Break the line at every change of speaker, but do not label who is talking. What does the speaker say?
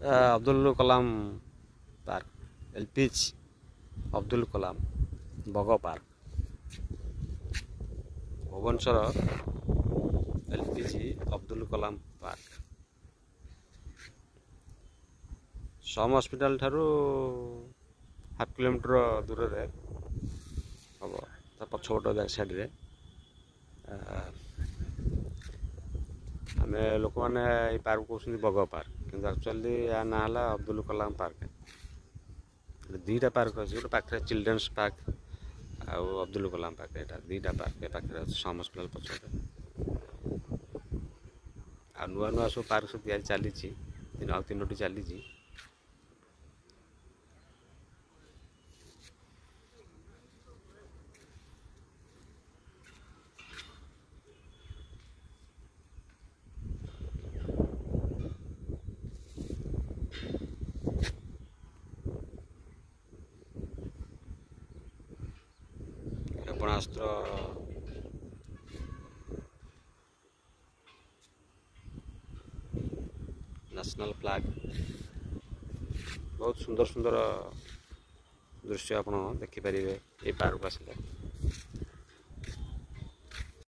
Abdul Kalam park एलपीज अब्दुल कलाम बग park Bhubaneswar LPG Abdul Kalam park some hospital ठारू हाफ किलोमीटर दूर रे हम पछपट बैक साइड रे आम लोक मैंने पार्क कहते बग पार्क कि एक्चुअली या ना है अब्दुल कलाम पार्क दीटा पार्क अच्छे गोटे पाखे चिल्ड्रेन्स पार्क आउ अब्दुल कलाम पार्क यहाँ दीटा पार्क पाखे सम हॉस्पिटल पछपटे आ नुआ नुआ सब पार्क सब तैयारी चली आउ तीनोटी चली क्षेपणास्त्र नेशनल फ्लैग बहुत सुंदर सुंदर दृश्य आप देखिपारे ये पार्क आसिले।